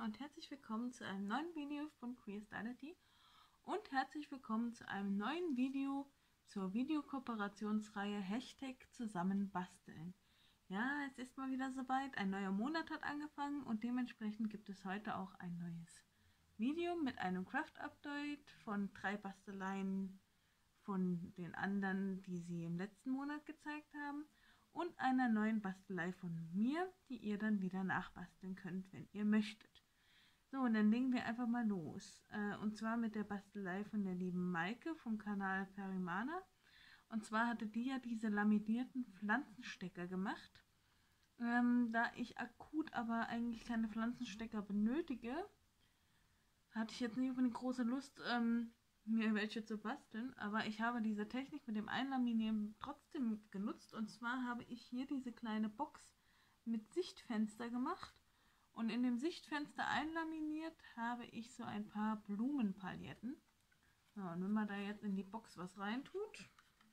und herzlich willkommen zu einem neuen Video von Queer Stylity und herzlich willkommen zu einem neuen Video zur Videokooperationsreihe #zusammenbasteln. Ja, es ist mal wieder soweit, ein neuer Monat hat angefangen und dementsprechend gibt es heute auch ein neues Video mit einem Craft-Update von 3 Basteleien von den anderen, die sie im letzten Monat gezeigt haben. Und einer neuen Bastelei von mir, die ihr dann wieder nachbasteln könnt, wenn ihr möchtet. So, und dann legen wir einfach mal los. Und zwar mit der Bastelei von der lieben Maike vom Kanal Perimana. Und zwar hatte die ja diese laminierten Pflanzenstecker gemacht. Da ich akut aber eigentlich keine Pflanzenstecker benötige, hatte ich jetzt nicht unbedingt große Lust, mir welche zu basteln, aber ich habe diese Technik mit dem Einlaminieren trotzdem genutzt, und zwar habe ich hier diese kleine Box mit Sichtfenster gemacht und in dem Sichtfenster einlaminiert habe ich so ein paar Blumenpailletten. So, und wenn man da jetzt in die Box was reintut,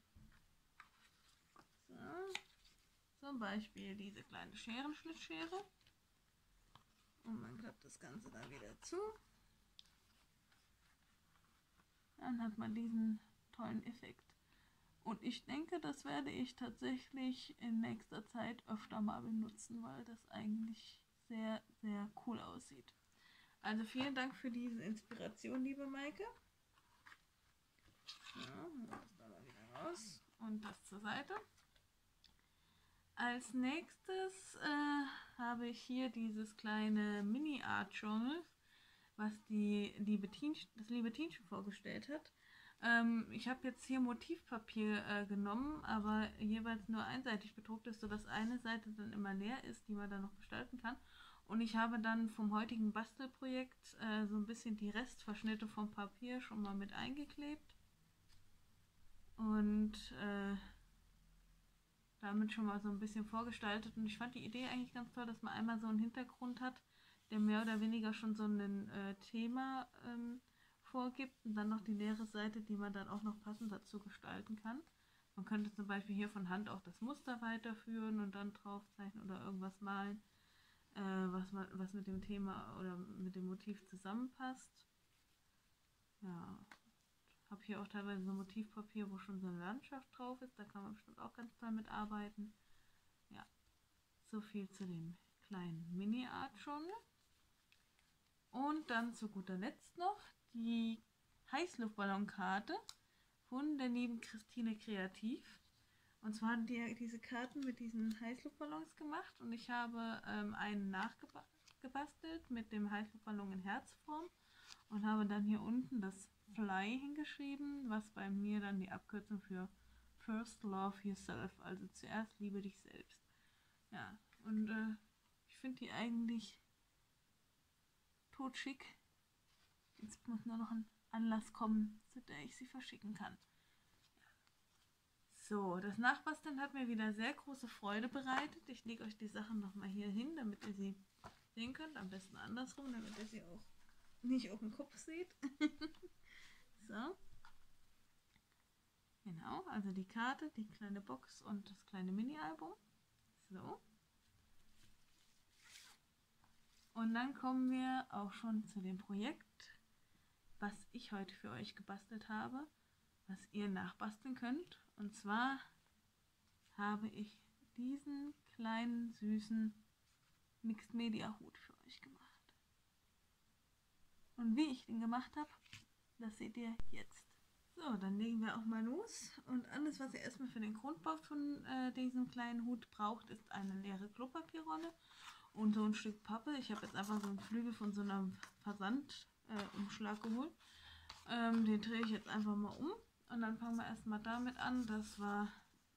so, zum Beispiel diese kleine Scherenschlitzschere, und man klappt das Ganze dann wieder zu. Dann hat man diesen tollen Effekt. Und ich denke, das werde ich tatsächlich in nächster Zeit öfter mal benutzen, weil das eigentlich sehr, sehr cool aussieht. Also vielen Dank für diese Inspiration, liebe Maike. Ja, das da mal wieder raus und das zur Seite. Als nächstes habe ich hier dieses kleine Mini-Art-Journal, was das liebe Tienchen vorgestellt hat. Ich habe jetzt hier Motivpapier genommen, aber jeweils nur einseitig bedruckt ist, sodass eine Seite dann immer leer ist, die man dann noch gestalten kann. Und ich habe dann vom heutigen Bastelprojekt so ein bisschen die Restverschnitte vom Papier schon mal mit eingeklebt. Und damit schon mal so ein bisschen vorgestaltet. Und ich fand die Idee eigentlich ganz toll, dass man einmal so einen Hintergrund hat, der mehr oder weniger schon so ein Thema vorgibt, und dann noch die leere Seite, die man dann auch noch passend dazu gestalten kann. Man könnte zum Beispiel hier von Hand auch das Muster weiterführen und dann draufzeichnen oder irgendwas malen, was mit dem Thema oder mit dem Motiv zusammenpasst. Ja, habe hier auch teilweise so Motivpapier, wo schon so eine Landschaft drauf ist. Da kann man bestimmt auch ganz toll mitarbeiten. Ja, so viel zu dem kleinen Mini-Art-Journal. Und dann zu guter Letzt noch die Heißluftballonkarte von der lieben Christine Kreativ. Und zwar haben die diese Karten mit diesen Heißluftballons gemacht und ich habe einen nachgebastelt mit dem Heißluftballon in Herzform und habe dann hier unten das Fly hingeschrieben, was bei mir dann die Abkürzung für First Love Yourself, also zuerst liebe dich selbst. Ja, und ich finde die eigentlich totschick. Jetzt muss nur noch ein Anlass kommen, zu der ich sie verschicken kann. So, das Nachbasteln hat mir wieder sehr große Freude bereitet. Ich lege euch die Sachen nochmal hier hin, damit ihr sie sehen könnt. Am besten andersrum, damit ihr sie auch nicht auf dem Kopf seht. So. Genau, also die Karte, die kleine Box und das kleine Mini-Album. So. Und dann kommen wir auch schon zu dem Projekt, was ich heute für euch gebastelt habe, was ihr nachbasteln könnt. Und zwar habe ich diesen kleinen, süßen Mixed Media Hut für euch gemacht. Und wie ich den gemacht habe, das seht ihr jetzt. So, dann legen wir auch mal los. Und alles, was ihr erstmal für den Grundbau von diesem kleinen Hut braucht, ist eine leere Klopapierrolle und so ein Stück Pappe. Ich habe jetzt einfach so einen Flügel von so einem Versandumschlag geholt. Den drehe ich jetzt einfach mal um. Und dann fangen wir erstmal damit an, dass wir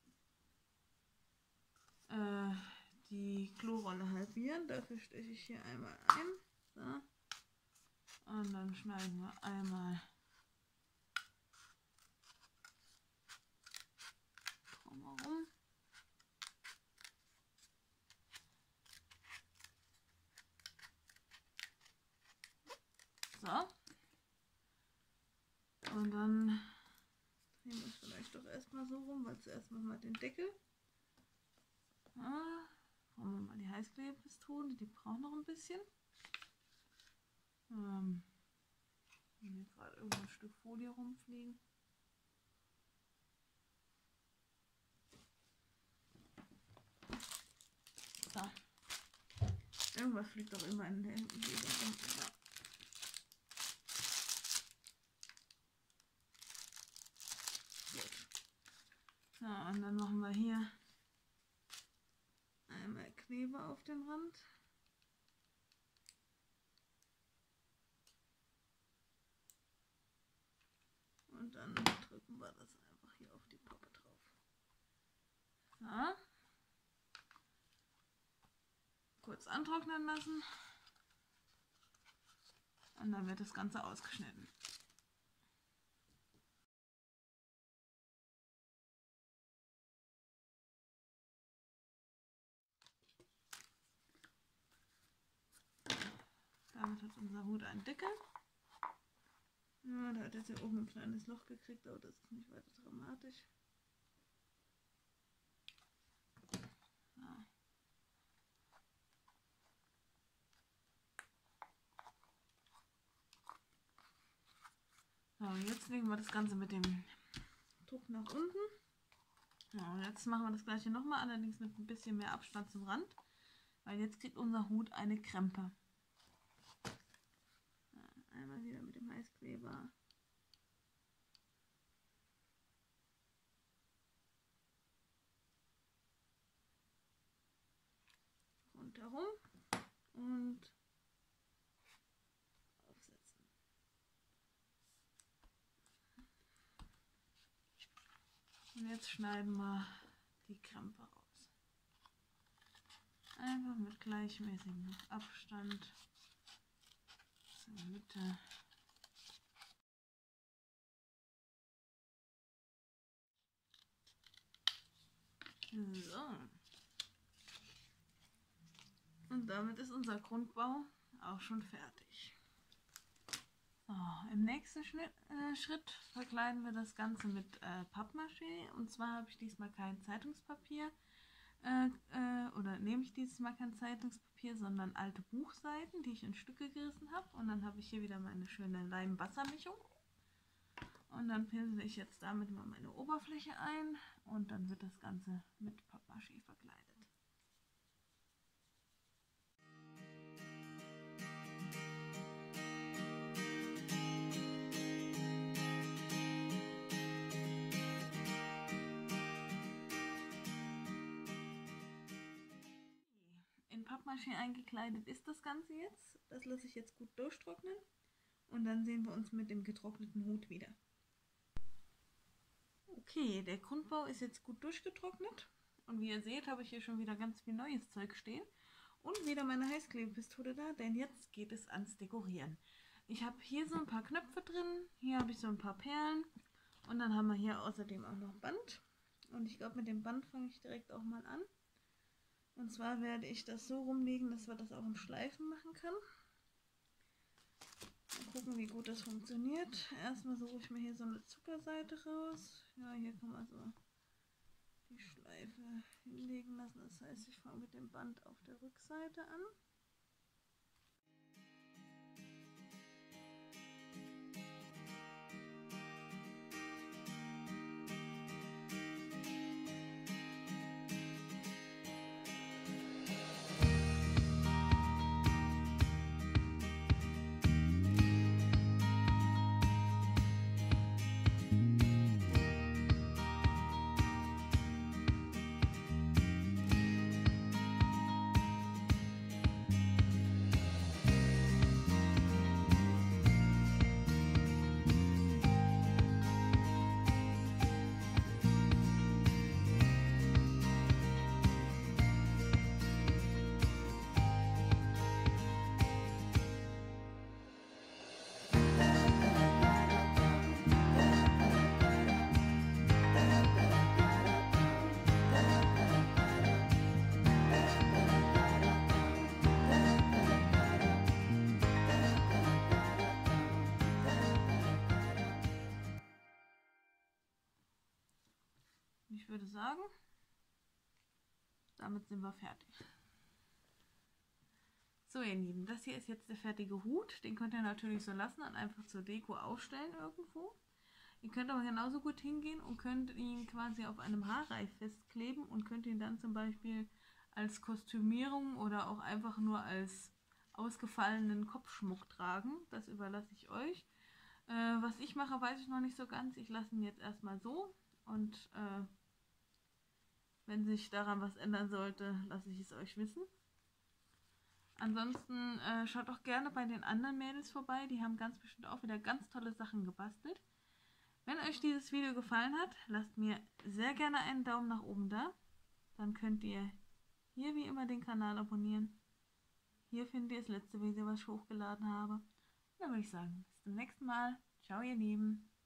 die Klorolle halbieren. Dafür steche ich hier einmal ein. So. Und dann schneiden wir einmal drumherum. So. Und dann drehen wir es vielleicht doch erstmal so rum, weil zuerst machen wir den Deckel. Ja, brauchen wir mal die Heißklebepistolen, die braucht noch ein bisschen. Hier gerade irgendein Stück Folie rumfliegen. So. Irgendwas fliegt doch immer in der Umgebung. So, und dann machen wir hier einmal Kleber auf den Rand. Und dann drücken wir das einfach hier auf die Pappe drauf. So. Kurz antrocknen lassen. Und dann wird das Ganze ausgeschnitten. Damit hat unser Hut einen Deckel. Ja, da hat jetzt hier oben ein kleines Loch gekriegt, aber das ist nicht weiter dramatisch. So. So, jetzt legen wir das Ganze mit dem Druck nach unten. Ja, und jetzt machen wir das gleiche nochmal, allerdings mit ein bisschen mehr Abstand zum Rand, weil jetzt kriegt unser Hut eine Krempe. Ja, einmal wieder mit dem Heißkleber. Rundherum und aufsetzen. Und jetzt schneiden wir die Krempe raus. Einfach mit gleichmäßigem Abstand zur Mitte. So. Und damit ist unser Grundbau auch schon fertig. So, im nächsten Schritt verkleiden wir das Ganze mit Pappmaché. Und zwar habe ich diesmal kein Zeitungspapier, oder nehme ich dieses Mal kein Zeitungspapier, sondern alte Buchseiten, die ich in Stücke gerissen habe. Und dann habe ich hier wieder meine schöne Leim-Wassermischung. Und dann pinsel ich jetzt damit mal meine Oberfläche ein und dann wird das Ganze mit Pappmaché verkleidet. In Pappmaché eingekleidet ist das Ganze jetzt. Das lasse ich jetzt gut durchtrocknen und dann sehen wir uns mit dem getrockneten Hut wieder. Okay, der Grundbau ist jetzt gut durchgetrocknet und wie ihr seht, habe ich hier schon wieder ganz viel neues Zeug stehen und wieder meine Heißklebepistole da, denn jetzt geht es ans Dekorieren. Ich habe hier so ein paar Knöpfe drin, hier habe ich so ein paar Perlen und dann haben wir hier außerdem auch noch Band und ich glaube, mit dem Band fange ich direkt auch mal an. Und zwar werde ich das so rumlegen, dass man das auch im Schleifen machen kann. Mal gucken, wie gut das funktioniert. Erstmal suche ich mir hier so eine Zuckerseite raus. Ja, hier kann man so die Schleife hinlegen lassen. Das heißt, ich fange mit dem Band auf der Rückseite an. Ich würde sagen, damit sind wir fertig. So ihr Lieben, das hier ist jetzt der fertige Hut. Den könnt ihr natürlich so lassen und einfach zur Deko aufstellen irgendwo. Ihr könnt aber genauso gut hingehen und könnt ihn quasi auf einem Haarreif festkleben und könnt ihn dann zum Beispiel als Kostümierung oder auch einfach nur als ausgefallenen Kopfschmuck tragen. Das überlasse ich euch. Was ich mache, weiß ich noch nicht so ganz. Ich lasse ihn jetzt erstmal so und wenn sich daran was ändern sollte, lasse ich es euch wissen. Ansonsten schaut auch gerne bei den anderen Mädels vorbei. Die haben ganz bestimmt auch wieder ganz tolle Sachen gebastelt. Wenn euch dieses Video gefallen hat, lasst mir sehr gerne einen Daumen nach oben da. Dann könnt ihr hier wie immer den Kanal abonnieren. Hier findet ihr das letzte Video, was ich hochgeladen habe. Und dann würde ich sagen, bis zum nächsten Mal. Ciao ihr Lieben.